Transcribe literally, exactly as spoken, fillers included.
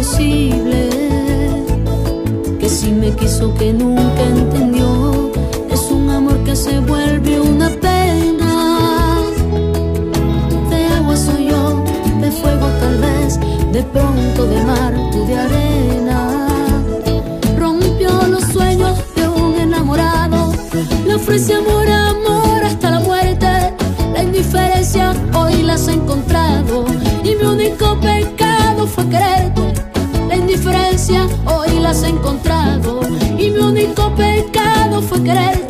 imposible, que si me quiso que nunca entendió, es un amor que se vuelve una pena. De agua soy yo, de fuego tal vez, de pronto de mar, tú de arena. Rompió los sueños de un enamorado, le ofrece amor, amor hasta la muerte. La indiferencia hoy la has encontrado y mi único pecado fue quererte. La indiferencia hoy la has encontrado y mi único pecado fue quererte.